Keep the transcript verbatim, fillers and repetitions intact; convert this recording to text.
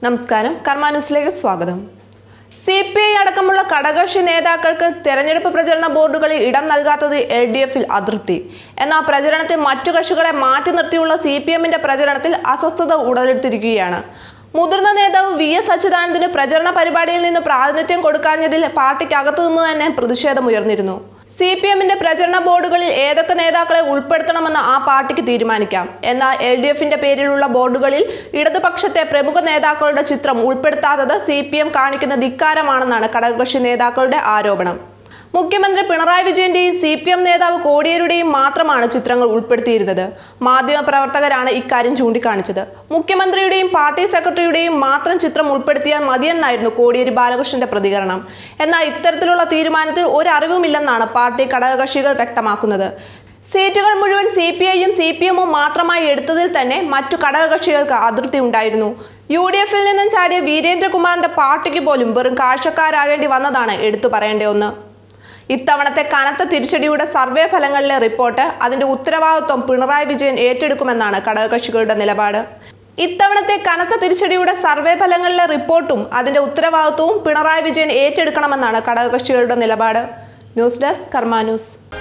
നമസ്കാരം, കർമ്മ ന്യൂസിലേക്ക് സ്വാഗതം. സി പി ഐ അടക്കമുള്ള ഘടകകക്ഷി നേതാക്കൾക്ക് തെരഞ്ഞെടുപ്പ് പ്രചരണ ബോർഡുകളിൽ ഇടം നൽകാത്തത് എൽ ഡി എഫിൽ അതൃപ്തി. എന്നാൽ പ്രചരണത്തിൽ മറ്റു കക്ഷികളെ മാറ്റി നിർത്തിയുള്ള സി പി എമ്മിന്റെ പ്രചരണത്തിൽ അസ്വസ്ഥത ഉടലെടുത്തിരിക്കുകയാണ്. മുതിർന്ന നേതാവ് വി എസ് അച്യുതാനന്ദന് പ്രചരണ പരിപാടിയിൽ നിന്ന് പ്രാതിനിധ്യം കൊടുക്കാഞ്ഞതിൽ പാർട്ടിക്കകത്തു നിന്ന് തന്നെ പ്രതിഷേധമുയർന്നിരുന്നു. സി പി എമ്മിന്റെ പ്രചരണ ബോർഡുകളിൽ ഏതൊക്കെ നേതാക്കളെ ഉൾപ്പെടുത്തണമെന്ന് ആ പാർട്ടിക്ക് തീരുമാനിക്കാം. എന്നാൽ എൽ ഡി എഫിന്റെ പേരിലുള്ള ബോർഡുകളിൽ ഇടതുപക്ഷത്തെ പ്രമുഖ നേതാക്കളുടെ ചിത്രം ഉൾപ്പെടുത്താത്തത് സി പി എം കാണിക്കുന്ന ധിക്കാരമാണെന്നാണ് ഘടകകക്ഷി നേതാക്കളുടെ ആരോപണം. മുഖ്യമന്ത്രി പിണറായി വിജയന്റെയും സി പി എം നേതാവ് കോടിയേരിയുടെയും മാത്രമാണ് ചിത്രങ്ങൾ ഉൾപ്പെടുത്തിയിരുന്നത്. മാധ്യമപ്രവർത്തകരാണ് ഇക്കാര്യം ചൂണ്ടിക്കാണിച്ചത്. മുഖ്യമന്ത്രിയുടെയും പാർട്ടി സെക്രട്ടറിയുടെയും മാത്രം ചിത്രം ഉൾപ്പെടുത്തിയാൽ മതിയെന്നായിരുന്നു കോടിയേരി ബാലകൃഷ്ണന്റെ പ്രതികരണം. എന്നാൽ ഇത്തരത്തിലുള്ള തീരുമാനത്തിൽ ഒരറിവുമില്ലെന്നാണ് പാർട്ടി ഘടകകക്ഷികൾ വ്യക്തമാക്കുന്നത്. സീറ്റുകൾ മുഴുവൻ സി പി ഐയും സി പി എമ്മും മാത്രമായി എടുത്തതിൽ തന്നെ മറ്റു ഘടകകക്ഷികൾക്ക് അതൃപ്തി ഉണ്ടായിരുന്നു. യു ഡി എഫിൽ നിന്നും ചാടിയ വീരേന്ദ്രകുമാറിന്റെ പാർട്ടിക്ക് പോലും വെറും കാഴ്ചക്കാരാകേണ്ടി വന്നതാണ് എടുത്തു പറയേണ്ട ഒന്ന്. ഇത്തവണത്തെ കനത്ത തിരിച്ചടിയുടെ സർവേ ഫലങ്ങളിലെ റിപ്പോർട്ട് അതിന്റെ ഉത്തരവാദിത്വം പിണറായി വിജയൻ ഏറ്റെടുക്കുമെന്നാണ് ഘടകകക്ഷികളുടെ നിലപാട്. ഇത്തവണത്തെ കനത്ത തിരിച്ചടിയുടെ സർവേ ഫലങ്ങളിലെ റിപ്പോർട്ടും അതിന്റെ ഉത്തരവാദിത്വവും പിണറായി വിജയൻ ഏറ്റെടുക്കണമെന്നാണ് ഘടകകക്ഷികളുടെ നിലപാട്. News desk, Karma news.